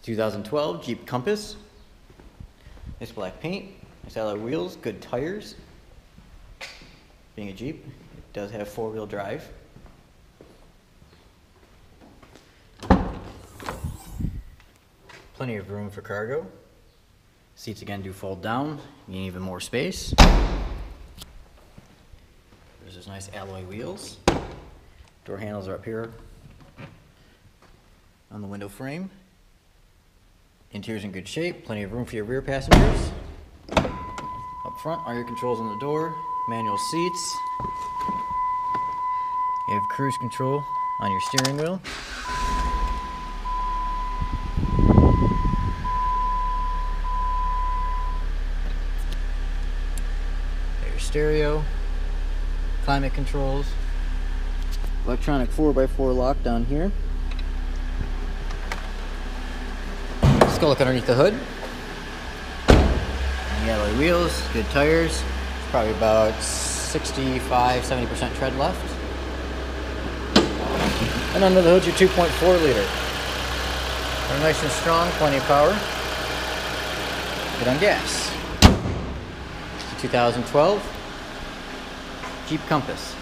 2012 Jeep Compass. Nice black paint, nice alloy wheels, good tires. Being a Jeep, it does have four-wheel drive. Plenty of room for cargo. Seats again do fold down, you need even more space. There's those nice alloy wheels. Door handles are up here on the window frame. Interior's in good shape, plenty of room for your rear passengers. Up front are your controls on the door, manual seats. You have cruise control on your steering wheel. There's stereo, climate controls, electronic 4x4 lock down here. Let's go look underneath the hood. The alloy wheels, good tires. Probably about 65-70% tread left. And under the hood's your 2.4 liter. They're nice and strong, plenty of power. Good on gas. 2012 Jeep Compass.